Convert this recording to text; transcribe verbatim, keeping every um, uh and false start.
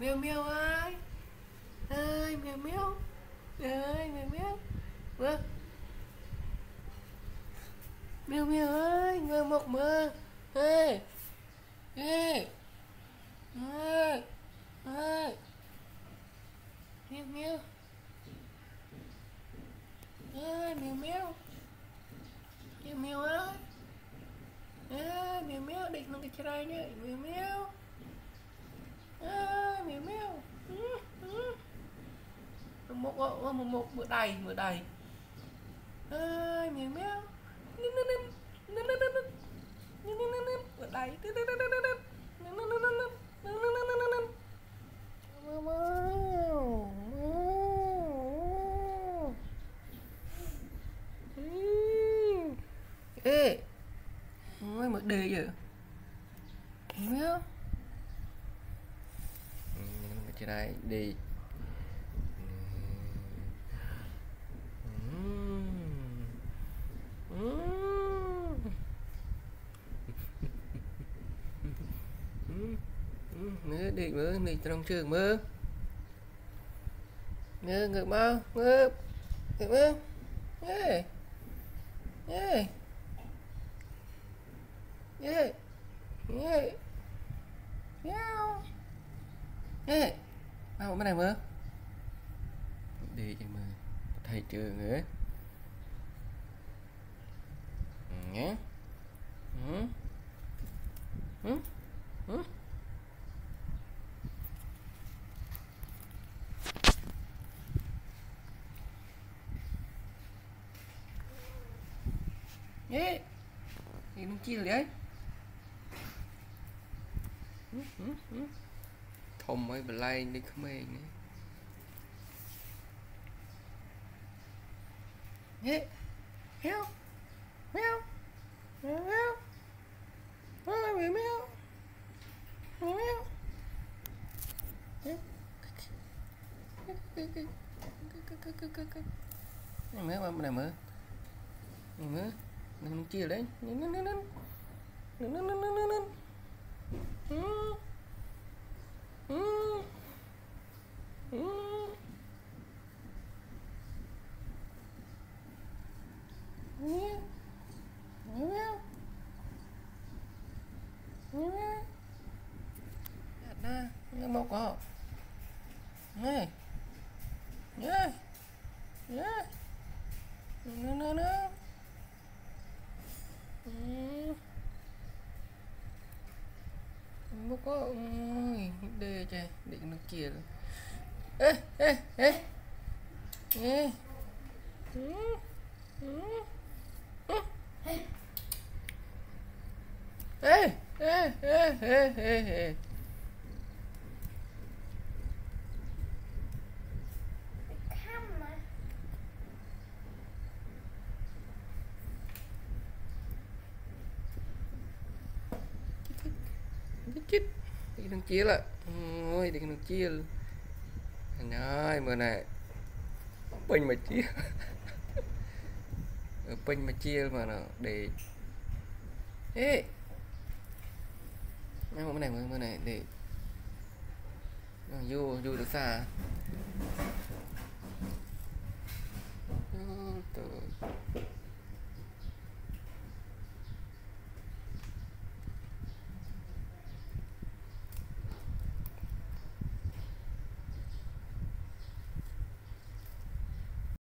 Mèo mèo ơi ơi mèo mèo ơi mèo mèo vâng mèo mèo ơi mơ mộng mơ ê ê ơi ơi mèo mèo ơi mèo mèo mèo mèo ơi ơi mèo mèo định nó cái trai nhá mèo mèo ơi mèo mèo ừ, ừ. một một một một bữa đầy bữa đầy ơi mèo mèo nín nín nín nín nín nín nín nín nín nín bữa đầy nín nín nín nín nín nín nín nín nín nín nín nín nín nín mèo mèo mèo ê ôi một đề vậy mèo cái này đi mưa đi mưa đi trong trường mưa mưa ngược bao ngược ngược mưa ê ê ê ê ê bao bên này mưa đi cho mưa thầy trường nữa nhé ừ ừ ừ ê thì nó chi rồi đấy thùng ấy bật lay đi không mê ê heo mèo mèo mèo ơi mèo mèo mèo mèo này mới này mới này mới mình chia đấy nên nên nên nên nên nên nên nên nên ừ ừ ừ mèo mèo mèo nè một có này nhá nhá nó nó nó một có ôi đê trời định nó kia rồi ê ê ê ê ê ê ê ê ê ê chít đi thằng chia lại ôi đi thằng chia anh ơi mưa này pin mà chia pin mà chia mà nó để ê mấy hôm này mưa này để vô vô được xa